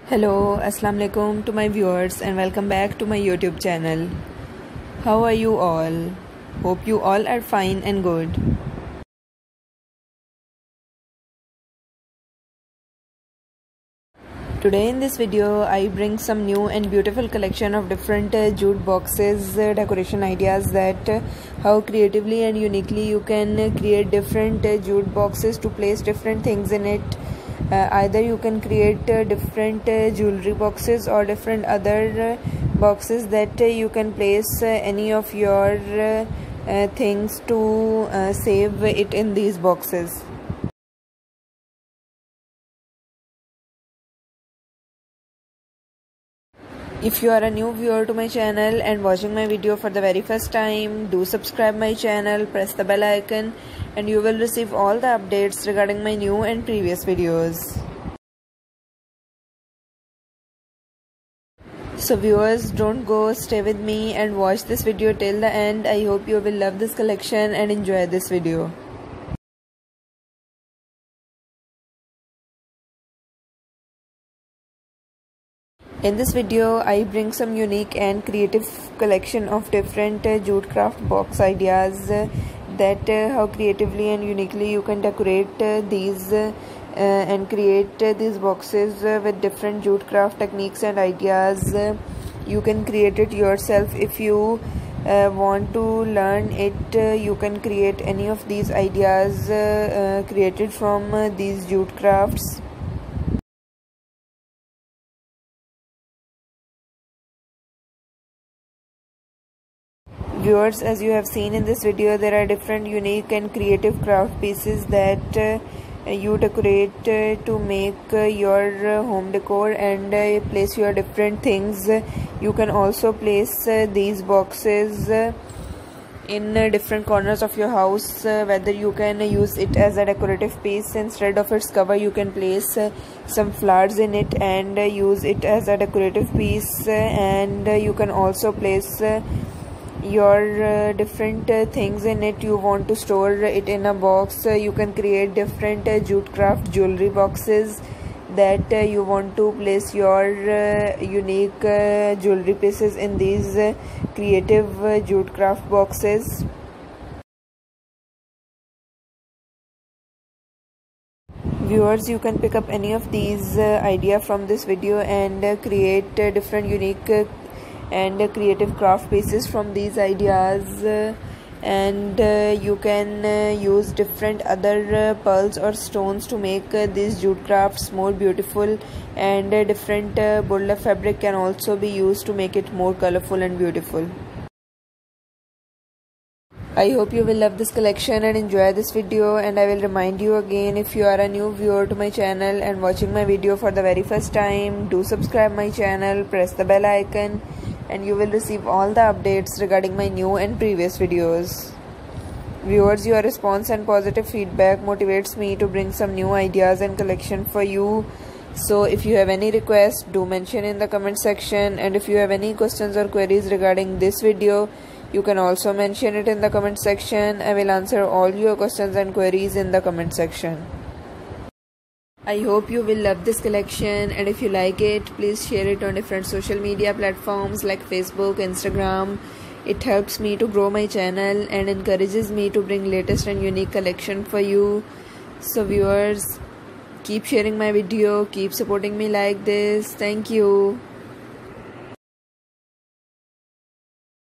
Hello, Assalamu alaikum to my viewers and welcome back to my YouTube channel. How are you all? Hope you all are fine and good. Today in this video, I bring some new and beautiful collection of different jute boxes, decoration ideas that how creatively and uniquely you can create different jute boxes to place different things in it. Either you can create different jewelry boxes or different other boxes that you can place any of your things to save it in these boxes. If you are a new viewer to my channel and watching my video for the very first time, do subscribe my channel, press the bell icon and you will receive all the updates regarding my new and previous videos. So viewers, don't go, stay with me and watch this video till the end. I hope you will love this collection and enjoy this video. In this video, I bring some unique and creative collection of different jute craft box ideas that how creatively and uniquely you can decorate these and create these boxes with different jute craft techniques and ideas. You can create it yourself if you want to learn it. You can create any of these ideas created from these jute crafts. Viewers, as you have seen in this video, there are different unique and creative craft pieces that you decorate to make your home decor and place your different things. You can also place these boxes in different corners of your house, whether you can use it as a decorative piece. Instead of its cover, you can place some flowers in it and use it as a decorative piece, and you can also place your different things in it. You want to store it in a box, you can create different jute craft jewelry boxes that you want to place your unique jewelry pieces in these creative jute craft boxes. Viewers, you can pick up any of these idea from this video and create different unique and creative craft pieces from these ideas, and you can use different other pearls or stones to make these jute crafts more beautiful, and different burlap fabric can also be used to make it more colorful and beautiful. I hope you will love this collection and enjoy this video, and I will remind you again, if you are a new viewer to my channel and watching my video for the very first time, do subscribe my channel, press the bell icon and you will receive all the updates regarding my new and previous videos. Viewers, your response and positive feedback motivates me to bring some new ideas and collection for you. So if you have any requests, do mention in the comment section, and if you have any questions or queries regarding this video, you can also mention it in the comment section. I will answer all your questions and queries in the comment section. I hope you will love this collection, and if you like it, please share it on different social media platforms like Facebook, Instagram. It helps me to grow my channel and encourages me to bring latest and unique collection for you. So viewers, keep sharing my video, keep supporting me like this. Thank you.